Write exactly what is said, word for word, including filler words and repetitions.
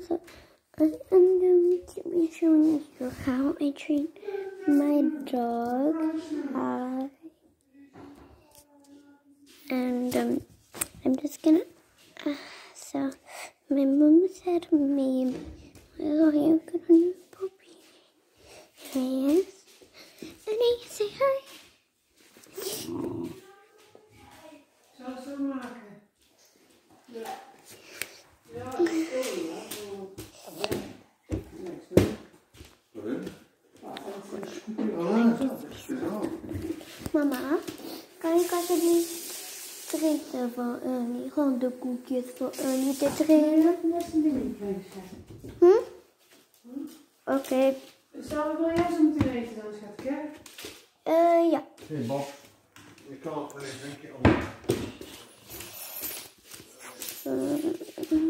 So I am going to be showing you how I train my dog. Uh, and um, I'm just gonna. Uh, so my mom said maybe. Well, you could on your puppy. Yes. And I say hi. Zal ik zo maken? Ja. Ja, ik wil ja. Niks doen. Mama, kan ik alsjeblieft eten voor Ernie? Gewoon de koekjes voor Ernie te trainen. Dat is een ding krijgen. Hm? Oké. Okay. Zal ik wel jij zo moeten eten dan, schatje? Eh, uh, ja. Hé hey Bob, ik kan nog even een keer om. Uh,